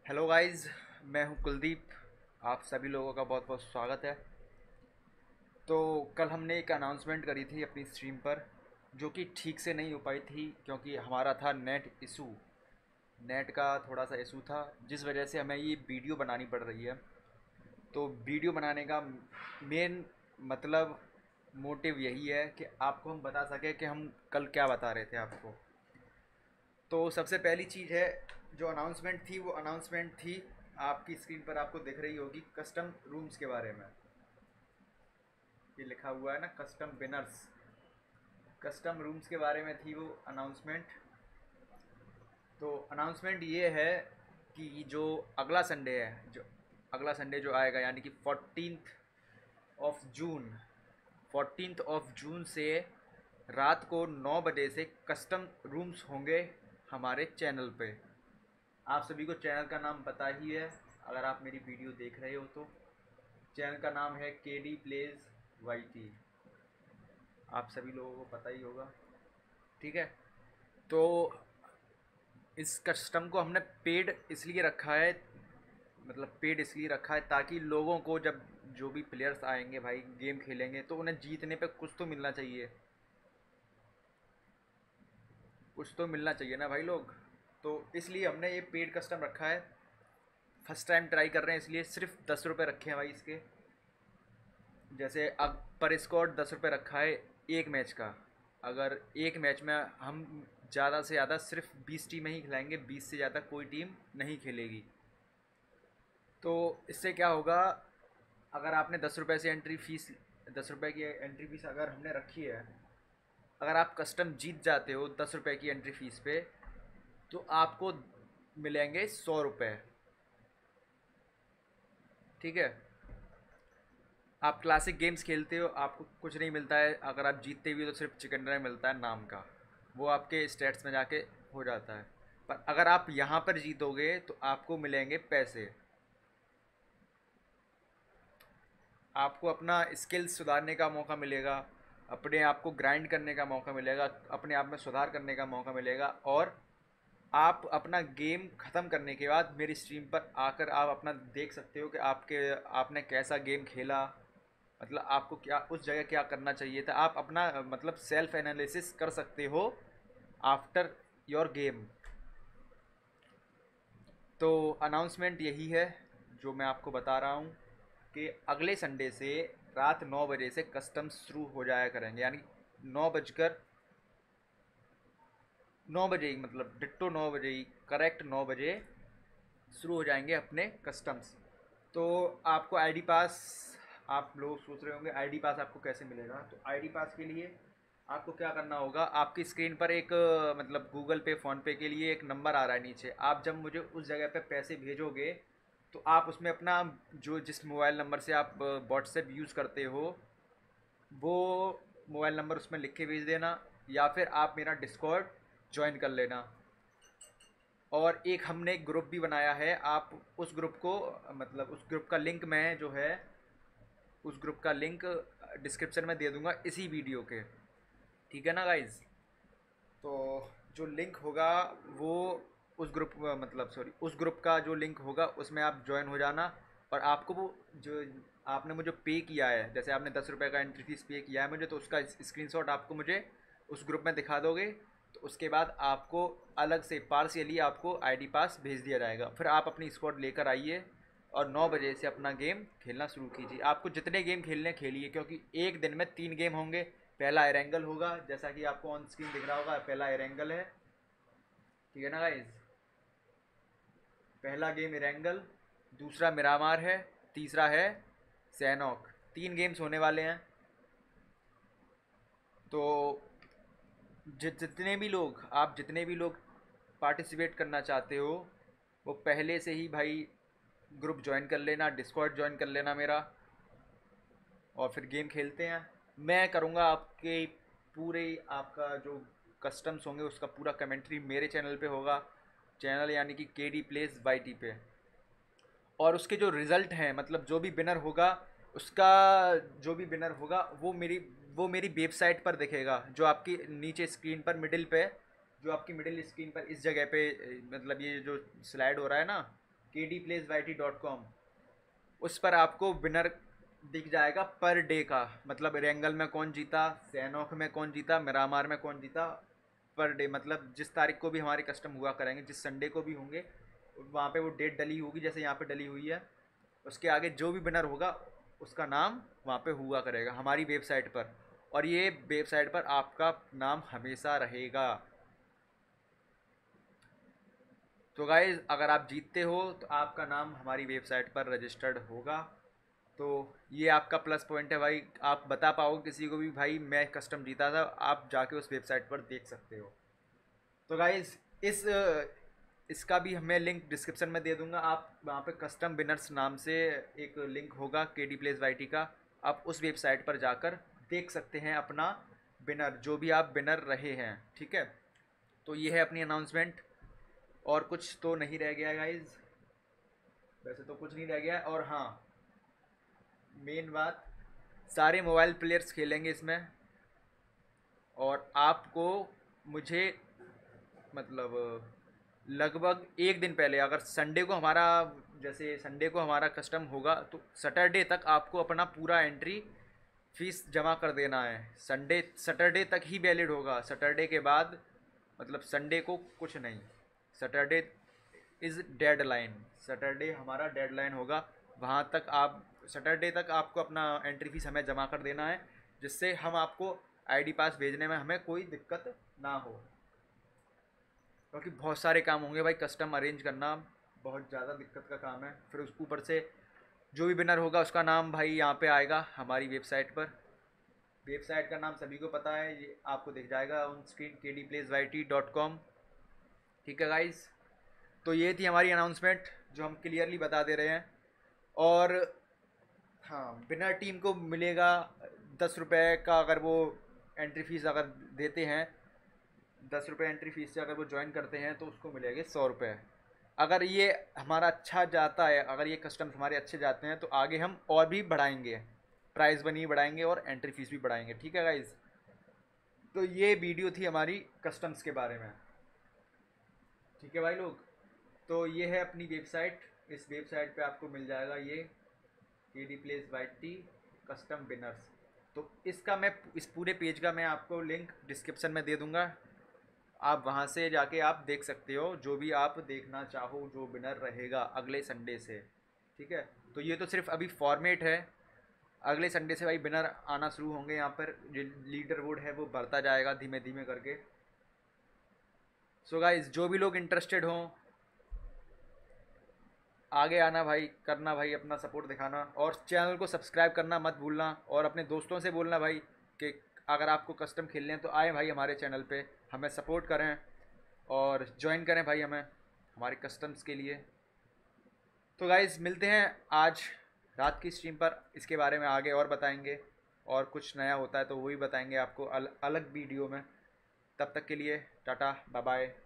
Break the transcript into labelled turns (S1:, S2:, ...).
S1: Hello guys. मैं हूं कुलदीप। आप सभी लोगों का बहुत बहुत स्वागत है। तो कल हमने एक अनाउंसमेंट करी थी अपनी स्ट्रीम पर, जो कि ठीक से नहीं हो पाई थी क्योंकि हमारा था नेट इशू। नेट का थोड़ा सा इशू था, जिस वजह से हमें ये वीडियो बनानी पड़ रही है। तो वीडियो बनाने का मेन मतलब मोटिव यही है कि आपको हम बता सकें कि हम कल क्या बता रहे थे आपको। तो सबसे पहली चीज़ है, जो अनाउंसमेंट थी वो अनाउंसमेंट थी, आपकी स्क्रीन पर आपको दिख रही होगी, कस्टम रूम्स के बारे में। ये लिखा हुआ है ना, कस्टम विनर्स। कस्टम रूम्स के बारे में थी वो अनाउंसमेंट। तो अनाउंसमेंट ये है कि जो अगला संडे है, जो अगला संडे जो आएगा, यानी कि 14th of June, 14th of June से रात को 9 बजे से कस्टम रूम्स होंगे हमारे चैनल पे। आप सभी को चैनल का नाम पता ही है, अगर आप मेरी वीडियो देख रहे हो तो। चैनल का नाम है KD प्लेज YT। आप सभी लोगों को पता ही होगा, ठीक है। तो इस कस्टम को हमने पेड इसलिए रखा है, मतलब पेड इसलिए रखा है ताकि लोगों को, जब जो भी प्लेयर्स आएंगे भाई गेम खेलेंगे, तो उन्हें जीतने पे कुछ तो मिलना चाहिए। कुछ तो मिलना चाहिए ना भाई लोग। तो इसलिए हमने ये पेड कस्टम रखा है। फर्स्ट टाइम ट्राई कर रहे हैं, इसलिए सिर्फ 10 रुपये रखे हैं भाई इसके। जैसे अब पर स्क्वाड 10 रुपये रखा है एक मैच का। अगर एक मैच में हम ज़्यादा से ज़्यादा सिर्फ 20 टीमें ही खिलाएंगे, 20 से ज़्यादा कोई टीम नहीं खेलेगी। तो इससे क्या होगा, अगर आपने 10 रुपये से एंट्री फीस, 10 रुपये की एंट्री फीस अगर हमने रखी है, अगर आप कस्टम जीत जाते हो 10 रुपये की एंट्री फीस पे, तो आपको मिलेंगे 100 रुपये। ठीक है। आप क्लासिक गेम्स खेलते हो, आपको कुछ नहीं मिलता है। अगर आप जीतते भी हो तो सिर्फ चिकन ड्राई मिलता है नाम का, वो आपके स्टेट्स में जाके हो जाता है। पर अगर आप यहाँ पर जीतोगे तो आपको मिलेंगे पैसे। आपको अपना स्किल्स सुधारने का मौका मिलेगा, अपने आप को ग्राइंड करने का मौका मिलेगा, अपने आप में सुधार करने का मौका मिलेगा। और आप अपना गेम ख़त्म करने के बाद मेरी स्ट्रीम पर आकर आप अपना देख सकते हो कि आपने कैसा गेम खेला, मतलब आपको क्या उस जगह क्या करना चाहिए था। आप अपना मतलब सेल्फ एनालिसिस कर सकते हो आफ्टर योर गेम। तो अनाउंसमेंट यही है जो मैं आपको बता रहा हूँ, कि अगले संडे से रात 9 बजे से कस्टम्स शुरू हो जाया करेंगे, यानी 9 बजकर 9 बजे ही, मतलब डिट्टो 9 बजे ही, करेक्ट 9 बजे शुरू हो जाएंगे अपने कस्टम्स। तो आपको आईडी पास, आप लोग सोच रहे होंगे आईडी पास आपको कैसे मिलेगा। तो आईडी पास के लिए आपको क्या करना होगा, आपकी स्क्रीन पर एक मतलब गूगल पे फ़ोन पे के लिए एक नंबर आ रहा है नीचे। आप जब मुझे उस जगह पे पैसे भेजोगे, तो आप उसमें अपना, जो जिस मोबाइल नंबर से आप व्हाट्सएप यूज़ करते हो, वो मोबाइल नंबर उसमें लिख के भेज देना, या फिर आप मेरा डिस्कॉर्ड ज्वाइन कर लेना। और एक हमने एक ग्रुप भी बनाया है, आप उस ग्रुप को, मतलब उस ग्रुप का लिंक मैं जो है, उस ग्रुप का लिंक डिस्क्रिप्शन में दे दूंगा इसी वीडियो के। ठीक है ना गाइज। तो जो लिंक होगा वो उस ग्रुप, मतलब सॉरी, उस ग्रुप का जो लिंक होगा उसमें आप ज्वाइन हो जाना। और आपको वो जो आपने मुझे पे किया है, जैसे आपने 10 रुपये का एंट्री फीस पे किया है मुझे, तो उसका स्क्रीनशॉट आपको मुझे उस ग्रुप में दिखा दोगे। तो उसके बाद आपको अलग से पार्शियली आपको आईडी पास भेज दिया जाएगा, फिर आप अपनी स्क्वाड लेकर आइए और 9 बजे से अपना गेम खेलना शुरू कीजिए। आपको जितने गेम खेलने खेलिए, क्योंकि एक दिन में 3 गेम होंगे। पहला एरेंगल होगा, जैसा कि आपको ऑन स्क्रीन दिख रहा होगा, पहला एरेंगल है। ठीक है ना गाइज। पहला गेम एरेंगल, दूसरा मिरामार है, तीसरा है सैनॉक। 3 गेम्स होने वाले हैं। तो जितने भी लोग, आप जितने भी लोग पार्टिसिपेट करना चाहते हो, वो पहले से ही भाई ग्रुप ज्वाइन कर लेना, डिस्कॉर्ड ज्वाइन कर लेना मेरा, और फिर गेम खेलते हैं। मैं करूँगा आपके पूरे, आपका जो कस्टम्स होंगे उसका पूरा कमेंट्री मेरे चैनल पे होगा। चैनल यानी कि KD प्लेस YT पे। और उसके जो रिज़ल्ट हैं, मतलब जो भी विनर होगा, उसका जो भी विनर होगा वो मेरी वेबसाइट पर दिखेगा, जो आपकी नीचे स्क्रीन पर मिडिल पे, जो आपकी मिडिल स्क्रीन पर इस जगह पे, मतलब ये जो स्लाइड हो रहा है ना, kdplaysYT.com, उस पर आपको विनर दिख जाएगा पर डे का, मतलब रेंगल में कौन जीता, सैनोक में कौन जीता, मिरामार में कौन जीता, पर डे मतलब जिस तारीख को भी हमारे कस्टम हुआ करेंगे, जिस संडे को भी होंगे, वहाँ पे वो डेट डली होगी जैसे यहाँ पे डली हुई है, उसके आगे जो भी विनर होगा उसका नाम वहाँ पे हुआ करेगा हमारी वेबसाइट पर, और ये वेबसाइट पर आपका नाम हमेशा रहेगा। तो गाइज अगर आप जीतते हो तो आपका नाम हमारी वेबसाइट पर रजिस्टर्ड होगा। तो ये आपका प्लस पॉइंट है भाई, आप बता पाओगे किसी को भी भाई मैं कस्टम जीता था, आप जाके उस वेबसाइट पर देख सकते हो। तो गाइज इसका भी मैं लिंक डिस्क्रिप्शन में दे दूंगा, आप वहाँ पे कस्टम विनर्स नाम से एक लिंक होगा KD Plays YT का, आप उस वेबसाइट पर जाकर देख सकते हैं अपना विनर, जो भी आप विनर रहे हैं, ठीक है। तो ये है अपनी अनाउंसमेंट, और कुछ तो नहीं रह गया गाइज, वैसे तो कुछ नहीं रह गया। और हाँ, मेन बात, सारे मोबाइल प्लेयर्स खेलेंगे इसमें, और आपको मुझे मतलब लगभग एक दिन पहले, अगर संडे को हमारा, जैसे संडे को हमारा कस्टम होगा तो सैटरडे तक आपको अपना पूरा एंट्री फीस जमा कर देना है। सैटरडे तक ही वैलिड होगा, सैटरडे के बाद मतलब संडे को कुछ नहीं। सैटरडे इज़ डेडलाइन, सैटरडे हमारा डेडलाइन होगा, वहाँ तक आप सैटरडे तक आपको अपना एंट्री फीस हमें जमा कर देना है, जिससे हम आपको आईडी पास भेजने में हमें कोई दिक्कत ना हो, क्योंकि बहुत सारे काम होंगे भाई, कस्टम अरेंज करना बहुत ज़्यादा दिक्कत का काम है। फिर उस ऊपर से जो भी विनर होगा उसका नाम भाई यहाँ पे आएगा हमारी वेबसाइट पर, वेबसाइट का नाम सभी को पता है, ये आपको दिख जाएगा ऑन स्क्रीन, kdplaysYT.com, ठीक है गाइज। तो ये थी हमारी अनाउंसमेंट जो हम क्लियरली बता दे रहे हैं। और हाँ, विनर टीम को मिलेगा 10 रुपये का, अगर वो एंट्री फीस अगर देते हैं, 10 रुपये एंट्री फीस से अगर वो ज्वाइन करते हैं तो उसको मिलेंगे 100 रुपये। अगर ये हमारा अच्छा जाता है, अगर ये कस्टम्स हमारे अच्छे जाते हैं तो आगे हम और भी बढ़ाएंगे, प्राइस मनी बढ़ाएंगे और एंट्री फीस भी बढ़ाएंगे, ठीक है गाइज। तो ये वीडियो थी हमारी कस्टम्स के बारे में, ठीक है भाई लोग। तो ये है अपनी वेबसाइट, इस वेबसाइट पे आपको मिल जाएगा ये KD Plays YT custom winners. तो इसका मैं, इस पूरे पेज का मैं आपको लिंक डिस्क्रिप्शन में दे दूंगा, आप वहाँ से जाके आप देख सकते हो जो भी आप देखना चाहो, जो विनर रहेगा अगले संडे से, ठीक है। तो ये तो सिर्फ अभी फॉर्मेट है, अगले संडे से भाई विनर आना शुरू होंगे, यहाँ पर लीडर बोर्ड है वो बढ़ता जाएगा धीमे धीमे करके। सो गाइज जो भी लोग इंटरेस्टेड हों आगे आना भाई, करना भाई, अपना सपोर्ट दिखाना, और चैनल को सब्सक्राइब करना मत भूलना, और अपने दोस्तों से बोलना भाई कि अगर आपको कस्टम खेलने हैं तो आए भाई हमारे चैनल पे, हमें सपोर्ट करें और ज्वाइन करें भाई हमें हमारे कस्टम्स के लिए। तो गाइज़ मिलते हैं आज रात की स्ट्रीम पर, इसके बारे में आगे और बताएंगे, और कुछ नया होता है तो वही बताएंगे आपको अलग वीडियो में। तब तक के लिए टाटा बाय बाय।